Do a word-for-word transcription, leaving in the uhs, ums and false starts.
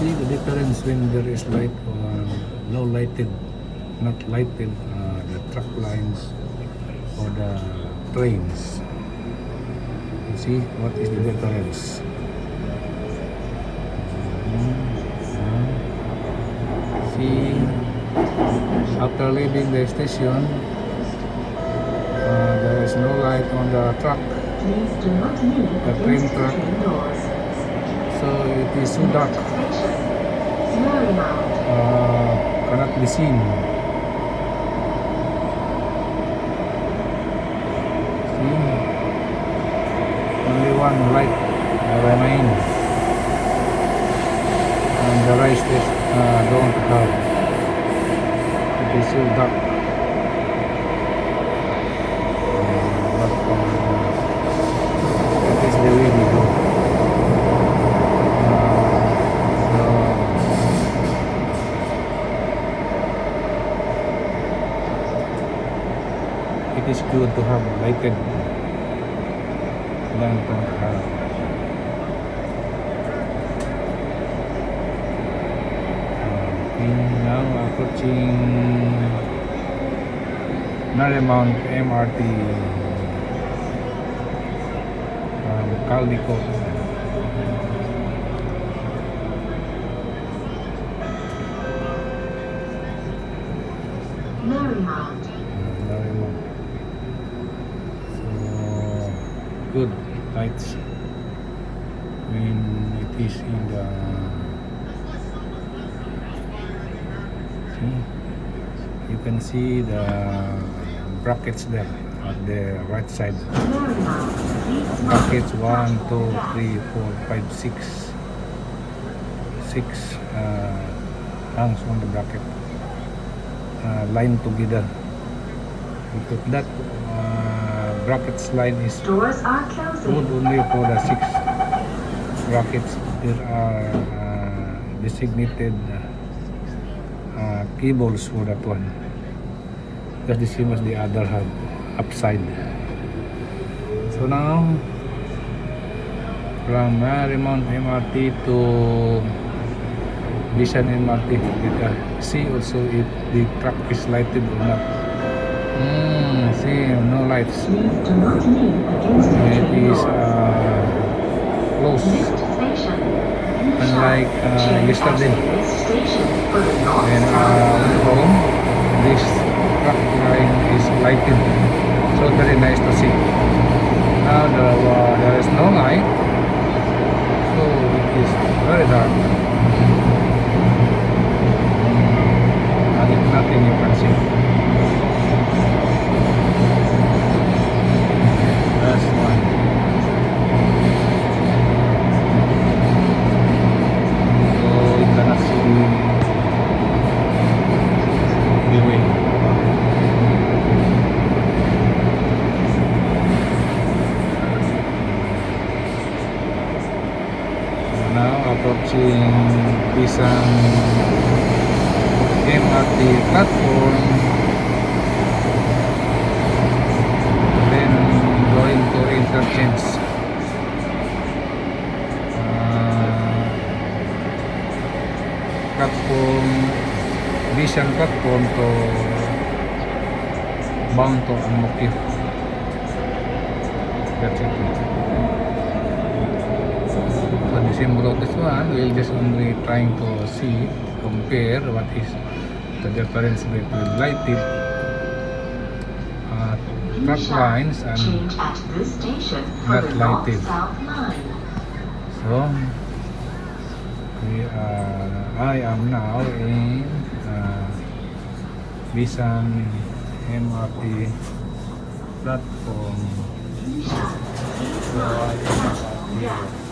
see the difference when there is light or low lighted, not lighted, uh, the truck lines or the trains. You see what is the difference? See, after leaving the station, uh, there is no light on the truck, the train truck, so it is so dark, uh, cannot be seen. See, only one light remains, and the rest is uh, don't have. It is so dark. Uh, but, uh, that is the way we go. Uh, so it is good to have lighted than to have. Now approaching Marymount M R T from Caldecott. Marymount. Marymount. So good lights when it is in the. You can see the brackets there at the right side. Brackets one, two, three, four, five, six. Six uh, hangs on the bracket, uh, lined together. Because that uh, brackets line is Doors are closing. good only for the six brackets. There are uh, designated Uh, cables for that one, just the same as the other have upside. So now from Marymount M R T to Bishan M R T, we can see also if the truck is lighted or not. Mm, see, no lights. It is uh, closed, unlike uh, yesterday. When uh, went home, this truck line is lighted, so very nice to see. Now the, uh, there is no light, so it is very dark, and if nothing you can see. That's one. So you cannot see way. Now approaching Bishan M R T platform, then going to interchange. Uh, platform Bishan platform to bound to Ang-Mo-Kio. That's it. So the symbol of this one, we'll just only trying to see, compare what is the difference between lighted uh, truck lines and not lighted. So we are, I am now in uh, Bishan M R T platform. So I am here.